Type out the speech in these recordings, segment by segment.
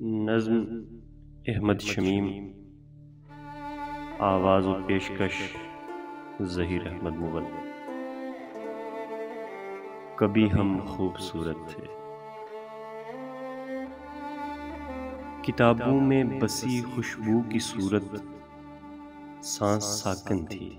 नज़्म अहमद शमीम, आवाज़ व पेशकश ज़हीर अहमद मुग़ल। कभी हम खूबसूरत थे, किताबों में बसी खुशबू की सूरत सांस साकन थी।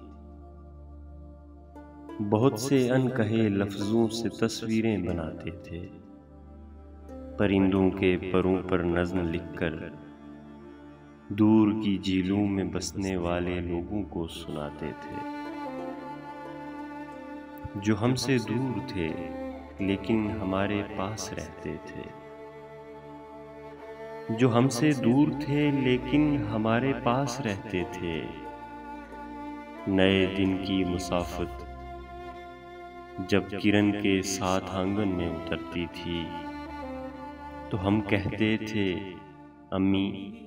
बहुत से अनकहे लफ्ज़ों से तस्वीरें बनाते थे, परिंदों के परों पर नज़्म लिखकर दूर की झीलों में बसने वाले लोगों को सुनाते थे। जो हमसे दूर थे लेकिन हमारे पास रहते थे, जो हमसे दूर थे लेकिन हमारे पास रहते थे। नए दिन की मुसाफत जब किरण के साथ आंगन में उतरती थी तो हम कहते थे अम्मी।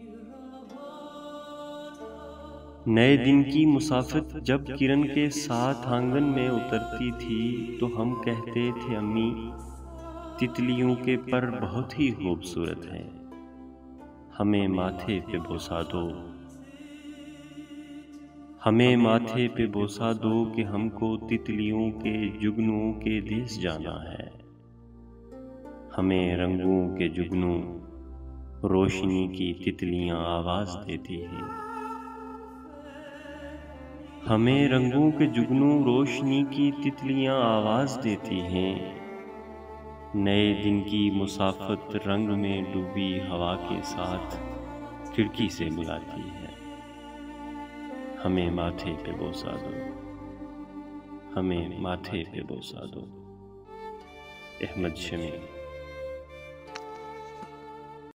नए दिन की मुसाफिर जब किरण के साथ आंगन में उतरती थी तो हम कहते थे अम्मी, तितलियों के पर बहुत ही खूबसूरत हैं, हमें माथे पे बोसा दो, हमें माथे पे बोसा दो कि हमको तितलियों के जुगनुओं के देश जाना है। हमें रंगों के जुगनू रोशनी की तितलियां आवाज देती हैं, हमें रंगों के जुगनू रोशनी की तितलियां आवाज देती हैं। नए दिन की मुसाफत रंग में डूबी हवा के साथ खिड़की से बुलाती है, हमें माथे पे बोसा दो, हमें माथे पे बोसा दो। अहमद शमीम।